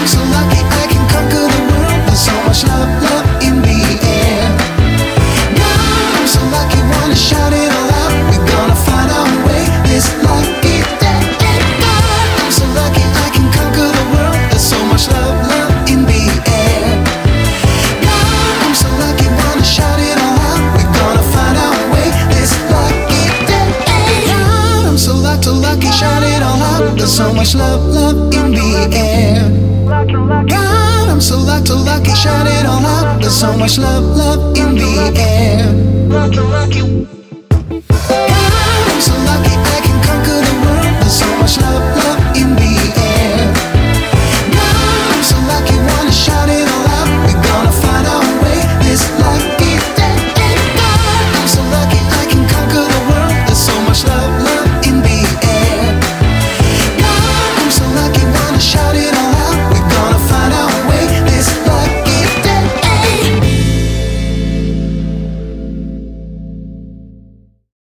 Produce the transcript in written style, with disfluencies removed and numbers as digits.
I'm so lucky I can conquer the world. There's so much love, love in the air. God, I'm so lucky, wanna shout it all out. We're gonna find our way this lucky day. God, I'm so lucky I can conquer the world. There's so much love, love in the air. God, I'm so lucky, wanna shout it all out. We're gonna find our way this lucky day. God, I'm so lucky, shout it all out. There's so much love, love in the air. God, I'm so lucky, shout it all out. There's so much love, love in the air. Lucky.